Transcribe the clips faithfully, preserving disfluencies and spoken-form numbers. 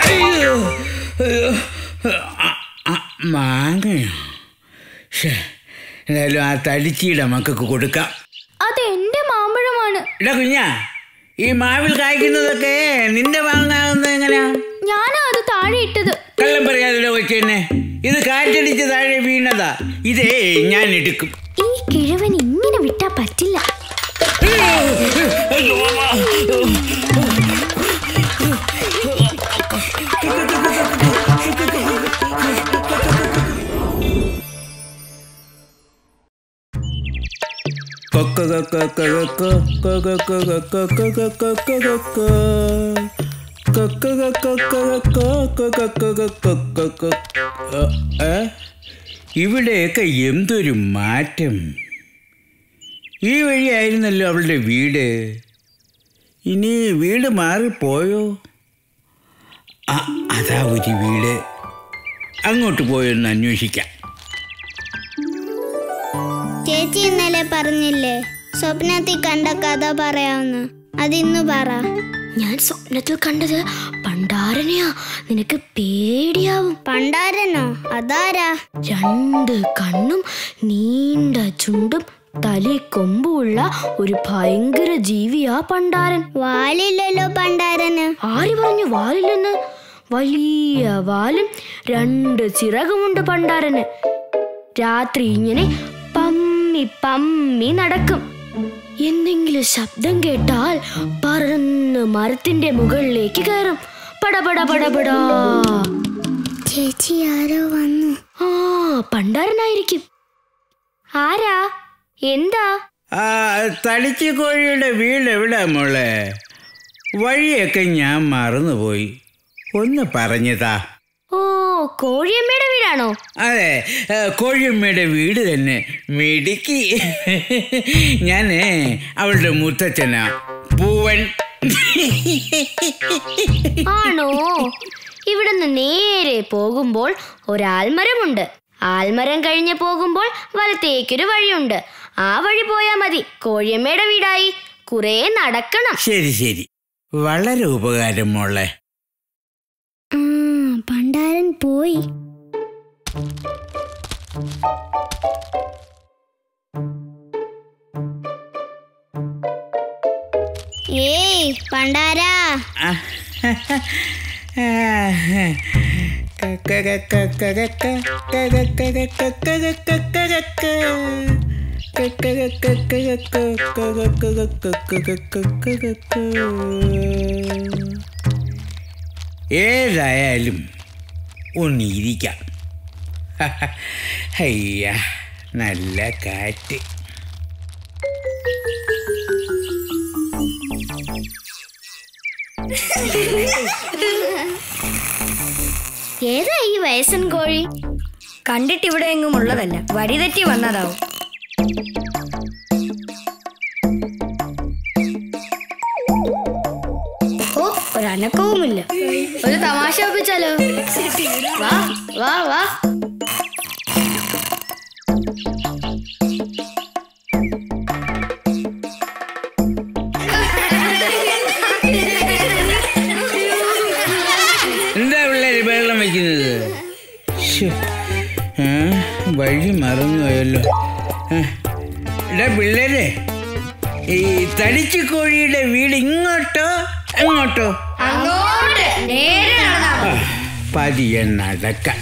മാങ്ങയോ? എന്തായാലും ആ തടിച്ചിയുടെ മക്കൾക്ക് കൊടുക്കാം. അതെന്റെ മാമ്പഴമാണ്. ഇടാ കുഞ്ഞാ, ഈ മാവിൽ കായ്ക്കുന്നതൊക്കെ നിന്റെ വാങ്ങാവുന്നത് എങ്ങനെയാ? ഞാനാ അത് താഴെ ഇട്ടത്. കള്ളം പറയാതെ കൊച്ചെന്നെ, ഇത് കാറ്റടിച്ച് താഴെ വീണതാ. ഇതേ ഞാൻ എടുക്കും. ഈ കിഴവൻ ഇങ്ങനെ വിട്ടാ പറ്റില്ല. ഇവിടെയൊക്കെ എന്തൊരു മാറ്റം. ഈ വഴിയായിരുന്നല്ലോ അവളുടെ വീട്. ഇനി വീട് മാറിപ്പോയോ? അതാ ഒരു വീട്. അങ്ങോട്ട് പോയൊന്ന് അന്വേഷിക്കാം. ചേച്ചി ഇന്നലെ പറഞ്ഞില്ലേ സ്വപ്നത്തിൽ കണ്ട കഥ പറയാവുന്ന, അതിന്ന് പറ. ഞാൻ സ്വപ്നത്തിൽ കണ്ടത് പണ്ടാരനെയാ. നിനക്ക് പേടിയാവും. പണ്ടാരനോ? അതാരാ? രണ്ട് കണ്ണും നീണ്ട ചുണ്ടും തലി കൊമ്പുള്ള ഒരു ഭയങ്കര ജീവിയാ പണ്ടാരൻ. വാലില്ലല്ലോ പണ്ടാരന്. ആര് പറഞ്ഞു വാലില്ലെന്ന്? വലിയ വാലും രണ്ട് ചിറകുമുണ്ട് പണ്ടാരന്. രാത്രി ഇങ്ങനെ പമ്മി പമ്മി നടക്കും. എന്തെങ്കിലും ശബ്ദം കേട്ടാൽ പറന്ന് മരത്തിന്റെ മുകളിലേക്ക് കയറും. പടപട പടപടാ. ചേച്ചി ആരോ വന്നു. ആ, പണ്ടാരനായിരിക്കും. ആരാ? എന്താ? ആ തടിച്ചി കോഴിയുടെ വീട് എവിടാ മോളെ? വഴിയൊക്കെ ഞാൻ മറന്നുപോയി. ഒന്ന് പറഞ്ഞതാ. ഓ, കോഴിയമ്മയുടെ വീടാണോ? അതെ, കോഴിയമ്മയുടെ വീട് തന്നെ. മിടുക്കി. ഞാന് അവളുടെ മുത്തച്ഛനാ, പൂവൻ. ആണോ? ഇവിടുന്ന് നേരെ പോകുമ്പോൾ ഒരാൽമരമുണ്ട്. ആൽമരം കഴിഞ്ഞ് പോകുമ്പോൾ വലത്തേക്കൊരു വഴിയുണ്ട്. ആ വഴി പോയാ മതി. കോഴിയമ്മയുടെ വീടായി. കുറെ നടക്കണം. ശരി ശരി, വളരെ ഉപകാരം മോളെ. പണ്ടാരൻ പോയി. ഏയ് പണ്ടാരാ. ഏതായാലും ഒന്നിരിക്കാം. അയ്യ, നല്ല കാറ്റ്. ഏതാ ഈ വയസ്സൻ കോഴി? കണ്ടിട്ട് ഇവിടെ എങ്ങും ഉള്ളതല്ല, വഴിതെറ്റി വന്നതാവും. ഓ, ഒരനക്കവുമില്ല. ഒരു തമാശ ഒപ്പിച്ചാലോ? വാ വാ വാ. എന്താ പിള്ളേര് വെള്ളം വയ്ക്കുന്നത്? വഴി മറന്നു പോയല്ലോ. എടാ പിള്ളേരെ, ഈ തടിച്ചു കോഴിയുടെ വീട് ഇങ്ങോട്ടോ അങ്ങോട്ടോ? പതിയെ നടക്കാം.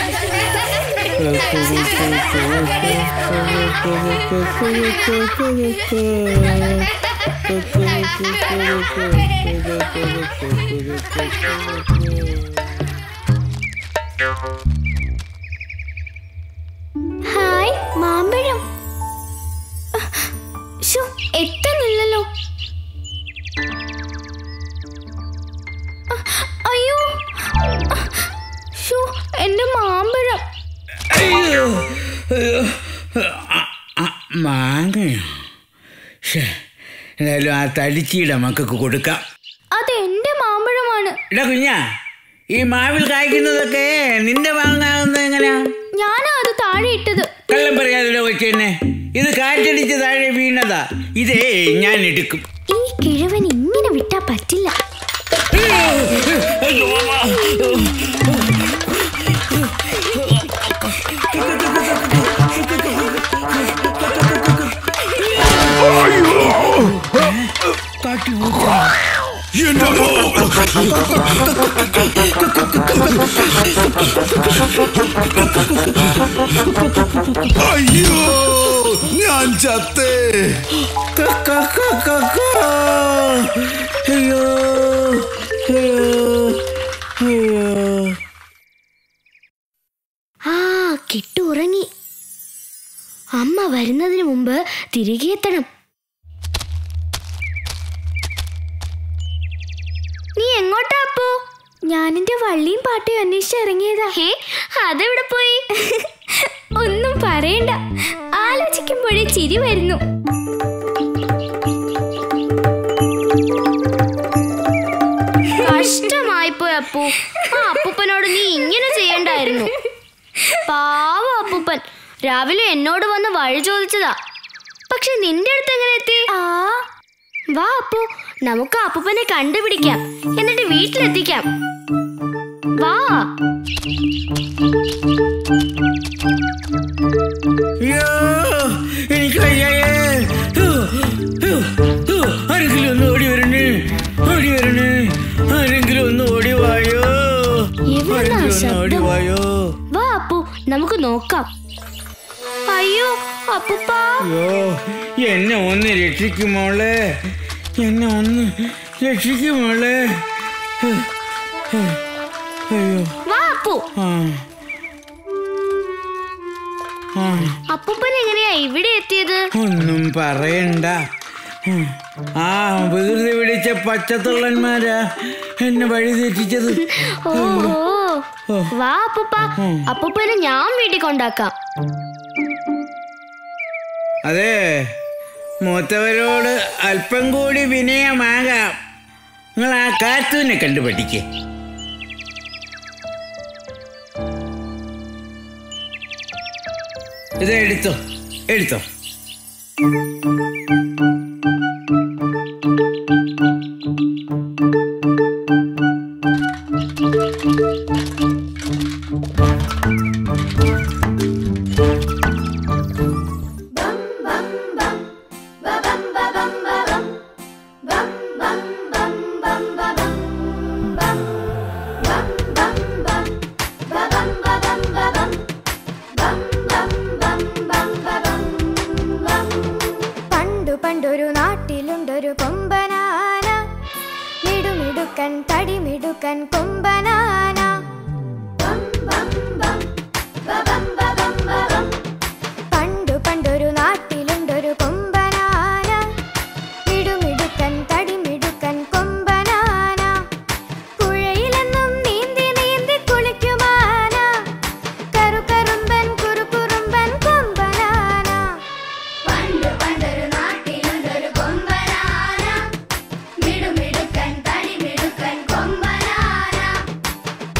ഹായ് മാമ്പഴം. എത്തുന്നില്ലല്ലോ. അയ്യോ, എന്റെ മാമ്പഴം. അയ്യോ, മാങ്ങയോ? എന്തായാലും ആ തടിച്ചിയുടെ മക്കൾക്ക് കൊടുക്കാം. അതെന്റെ മാമ്പഴമാണ്. ഇടാ കുഞ്ഞാ, ഈ മാവിൽ കായ്ക്കുന്നതൊക്കെ നിന്റെ വാങ്ങാവുന്നത് എങ്ങനെയാ? ഞാനാ അത് താഴെ ഇട്ടത്. കള്ളം പറയാതെ കൊച്ചെന്നെ, ഇത് കാറ്റടിച്ച് താഴെ വീണതാ. ഇതേ ഞാൻ എടുക്കും. ഈ കിഴവൻ ഇങ്ങനെ വിട്ടാ പറ്റില്ല. അയ്യോ ഞാൻ ചത്തേ. അയ്യോ അയ്യോ. ആ കിട്ടു ഉറങ്ങി. അമ്മ വരുന്നതിന് മുമ്പ് തിരികെ എത്തണം. നീ എങ്ങോട്ടാ അപ്പോ? ഞാനെന്റെ വള്ളിയും പാട്ടയും അന്വേഷിച്ച് ഇറങ്ങിയതാ. ഹേ, അതെവിടെ പോയി? ഒന്നും പറയണ്ട, ആലോചിക്കുമ്പോഴേ ചിരി വരുന്നു. കഷ്ടമായിപ്പോയി അപ്പു. ആ അപ്പൂപ്പനോട് നീ ഇങ്ങനെ ചെയ്യണ്ടായിരുന്നു. പാവം അപ്പൂപ്പൻ രാവിലെ എന്നോട് വന്ന് വഴി ചോദിച്ചതാ. പക്ഷെ നിന്റെ അടുത്ത് എങ്ങനെ എത്തി? ആ വാ അപ്പു, നമുക്ക് അപ്പൂപ്പനെ കണ്ടുപിടിക്കാം, എന്നിട്ട് വീട്ടിലെത്തിക്കാം. വാ. ആരെങ്കിലും ഒന്ന് ഓടി വരണേ, ഓടി വരണേ, ആരെങ്കിലും ഒന്ന് ഓടി വായോ, ഓടി വായോ. വാ അപ്പു, നമുക്ക് നോക്കാം. അയ്യോ അപ്പൂപ്പാ. അയ്യോ എന്നെ ഒന്ന് രക്ഷിക്കുമോളെ, എന്നെ ഒന്ന് രക്ഷിക്കുമോളെ. അയ്യോ. വാ അപ്പു. ആ അപ്പൂപ്പൻ എങ്ങനെയാ ഇവിടെ എത്തിയത്? ഒന്നും പറയണ്ട. ആ വികൃതി പിടിച്ച പച്ചത്തുള്ളന്മാരാ എന്നെ വഴി തെറ്റിച്ചത്. ഓ വാ അപ്പൂപ്പ, അപ്പൂപ്പനെ ഞാൻ വീട്ടിൽ കൊണ്ടാക്കാം. അതെ, മൂത്തവരോട് അല്പം കൂടി വിനയമാകാം. നിങ്ങൾ ആ കാർട്ടൂനെ കണ്ടു പഠിക്കേ. ഇത് എടുത്തോ, എടുത്തോ. പണ്ടൊരു നാട്ടിലുണ്ടൊരു കൊമ്പനാന, മിടുമിടുക്കൻ തടിമിടുക്കൻ കൊമ്പനാന. പണ്ടു പണ്ടൊരു നാട്ടിലുണ്ടൊരു കൊമ്പനാന, മിടുമിടുക്കൻ തടിമിടുക്കൻ കൊമ്പനാന. പുഴയിലെന്നും നീന്തി നീന്തി കുളിക്കുമാന, കറുകറുമ്പൻ കുറുകുറുമ്പൻ കൊമ്പനാന. പണ്ടു പണ്ടൊരു നാട്ടിലുണ്ടൊരു കൊമ്പനാന, മിടുമിടുക്കൻ തടിമിടുക്കൻ കൊമ്പനാന.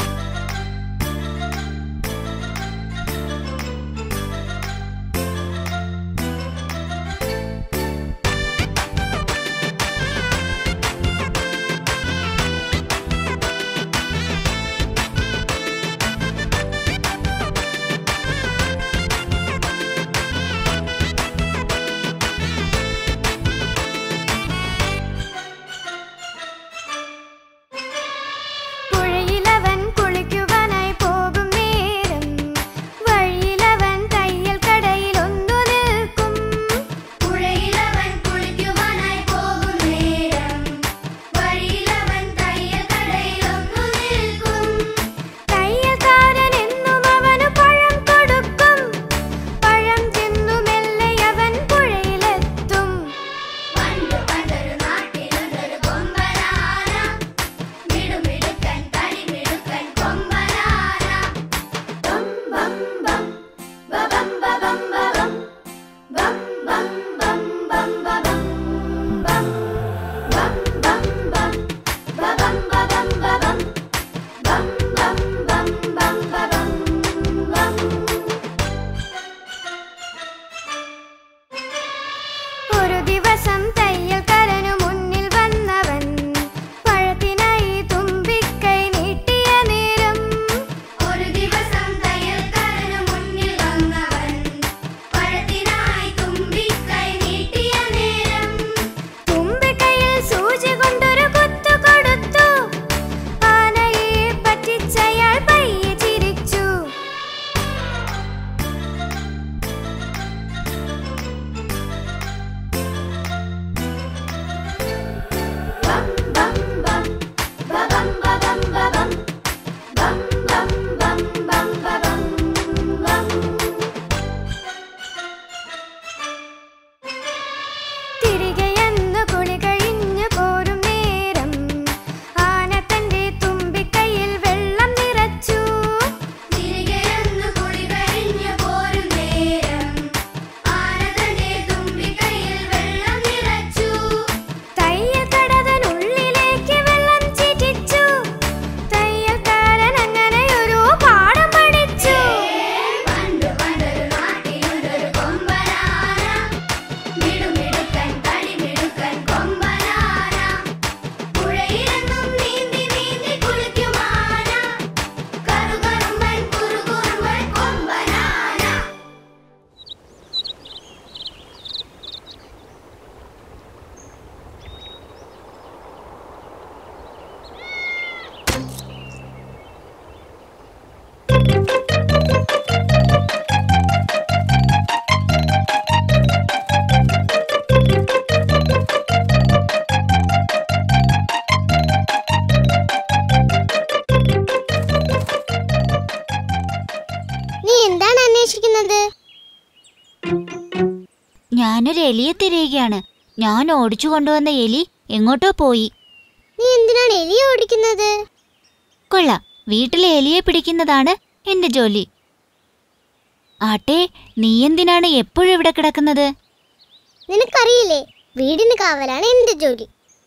വീട്ടിലൊരു എലിയെ തിരയുകയാണ്. ഞാൻ ഓടിച്ചു കൊണ്ടുവന്ന എലി എങ്ങോട്ടോ പോയി. നീ എന്തിനാണ് എലിയെ ഓടിക്കുന്നത്? കൊള്ളാം, വീട്ടിലെ എലിയെ പിടിക്കുന്നതാണ് എന്റെ ജോലി. ആട്ടെ, നീ എന്തിനാണ് എപ്പോഴും ഇവിടെ കിടക്കുന്നത്? നിനക്കറിയില്ലേ, വീടിന് കാവലാണ് എന്റെ ജോലി.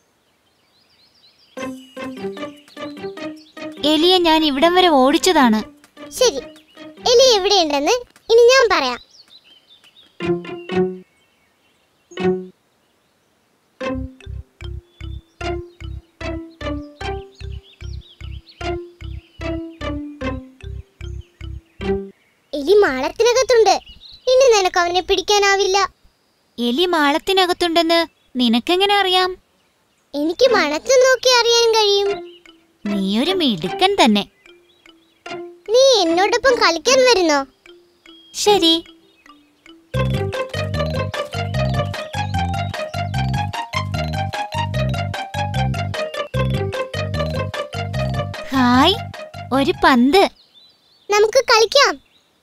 എലിയെ ഞാൻ ഇവിടം വരെ ഓടിച്ചതാണ്. ശരി, എലി എവിടെയുണ്ടെന്ന് ഇനി ഞാൻ പറയാം. എലി മാളത്തിനകത്തുണ്ട്. ഇനി നിനക്ക് അവനെ പിടിക്കാനാവില്ല. എലി മാളത്തിനകത്തുണ്ടെന്ന് നിനക്കെങ്ങനെ അറിയാം? എനിക്ക് മണത്ത് നോക്കി അറിയാൻ കഴിയും. നീയൊരു മിടുക്കൻ തന്നെ. നീ എന്നോടൊപ്പം കളിക്കാൻ വരുന്നോ? ശരി. ഹായ്, ഒരു പന്ത്. നമുക്ക് കളിക്കാം.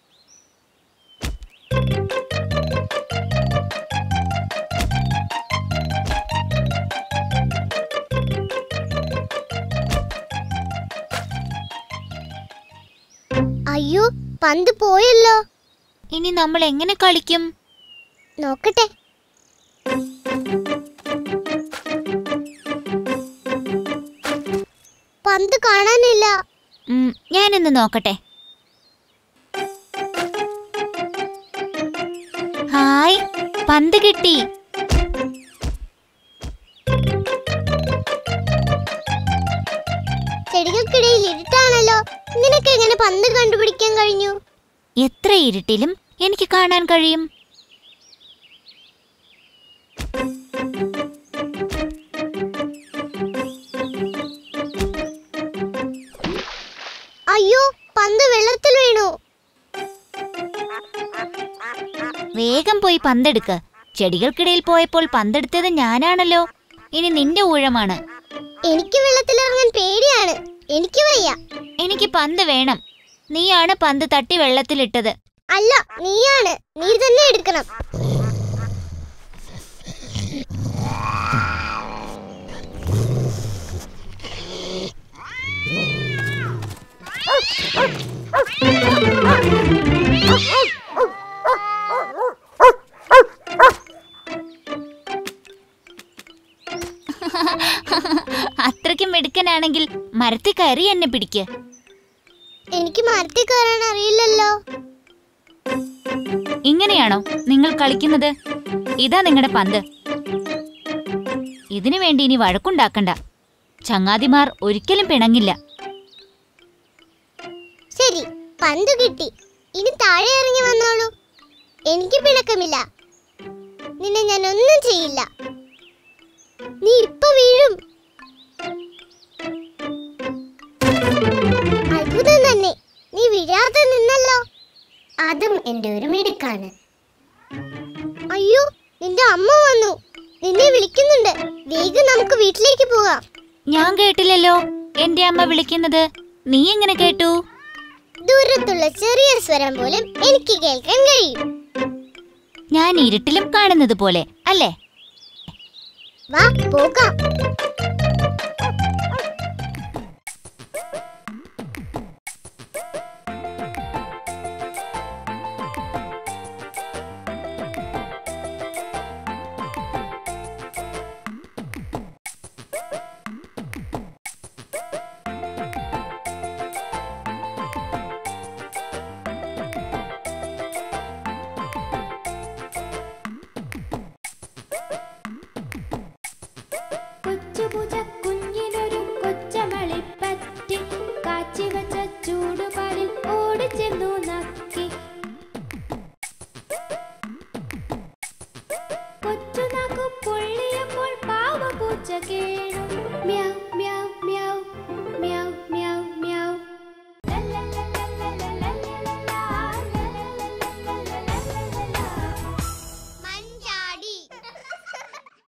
അയ്യോ, പന്ത് പോയല്ലോ. ഇനി നമ്മൾ എങ്ങനെ കളിക്കും? നോക്കട്ടെ. പന്ത് കാണാനില്ല. ഞാനൊന്ന് നോക്കട്ടെ. ഹായ്, പന്ത് കിട്ടി. ചെടികൾക്കിടയിൽ ഇരുട്ടാണല്ലോ. നിനക്ക് എങ്ങനെ പന്ത് കണ്ടുപിടിക്കാൻ കഴിഞ്ഞു? എത്ര ഇരുട്ടിലും എനിക്ക് കാണാൻ കഴിയും. അയ്യോ, പന്ത് വെള്ളത്തിൽ വീണു. വേഗം പോയി പന്തെടുക്ക്. ചെടികൾക്കിടയിൽ പോയപ്പോൾ പന്തെടുത്തത് ഞാനാണല്ലോ. ഇനി നിന്റെ ഊഴമാണ്. എനിക്ക് വെള്ളത്തിലിറങ്ങാൻ പേടിയാണ്. എനിക്ക് വയ്യ. എനിക്ക് പന്ത് വേണം. നീയാണ് പന്ത് തട്ടി വെള്ളത്തിലിട്ടത്. അല്ല, നീയാണ്. നീ തന്നെ എടുക്കണം. അത്രയ്ക്കും മിടുക്കനാണെങ്കിൽ മരത്തിൽ കയറി എന്നെ പിടിക്ക്. എനിക്ക് മരത്തിൽ കയറാൻ അറിയില്ലല്ലോ. ഇങ്ങനെയാണോ നിങ്ങൾ കളിക്കുന്നത്? ഇതാ നിങ്ങളുടെ പന്ത്. ഇതിനു വേണ്ടി ഇനി വഴക്കുണ്ടാക്കണ്ട. ചങ്ങാതിമാർ ഒരിക്കലും പിണങ്ങില്ല. ശരി, പന്ത് കിട്ടി. ഇനി താഴെ ഇറങ്ങി വന്നോളൂ. എനിക്ക് പിണക്കമില്ല. നിന്നെ ഞാൻ ഒന്നും ചെയ്യില്ല. നീ ഇപ്പൊ വീഴും. അത്ഭുതം തന്നെ, നീ വീഴാതെ നിന്നല്ലോ. അതും എന്റെ ഒരു മിടുക്കാണ്. അയ്യോ, നിന്റെ അമ്മ വന്നു. നിന്നെ വിളിക്കുന്നുണ്ട്. വേഗം നമുക്ക് വീട്ടിലേക്ക് പോകാം. ഞാൻ കേട്ടില്ലല്ലോ എന്റെ അമ്മ വിളിക്കുന്നത്. നീ എങ്ങനെ കേട്ടു? ദൂരത്തുള്ള ചെറിയ സ്വരം പോലും എനിക്ക് കേൾക്കാൻ കഴിയും. ഞാൻ ഇരുട്ടിലും കാണുന്നത് പോലെ അല്ലേ? വാ, പോകാം. പൂച്ച